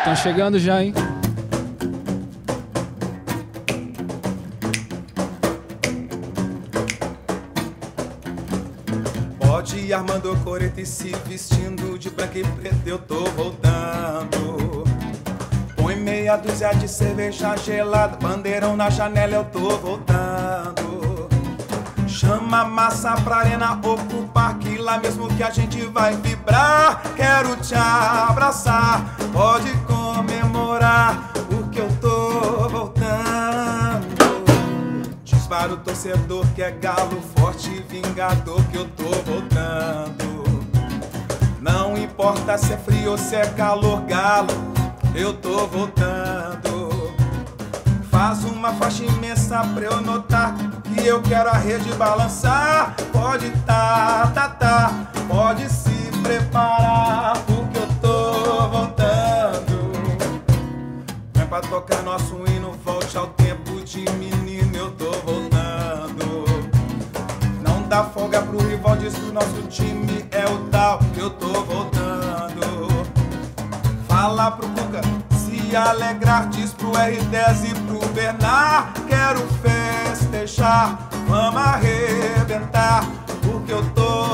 Estão chegando já, hein? Pode ir armando coreta e se vestindo de branco e preto, eu tô voltando. Põe meia dúzia de cerveja gelada, bandeirão na janela, eu tô voltando. Chama a massa pra arena ou pro parque, lá mesmo que a gente vai vibrar. Quero te abraçar, pode comemorar, porque eu tô voltando. Dispara o torcedor que é galo forte e vingador, que eu tô voltando. Não importa se é frio ou se é calor, galo, eu tô voltando. Faz uma faixa imensa pra eu notar que eu quero a rede balançar. Pode pode se preparar, porque eu tô voltando. Vem pra tocar nosso hino, volte ao tempo de menino, eu tô voltando. Não dá folga pro rival, diz que o nosso time é o tal, que eu tô voltando. Fala pro Cuca se alegrar, diz pro R10 e pro Bernard. Quero festejar, vamos arrebentar, porque eu tô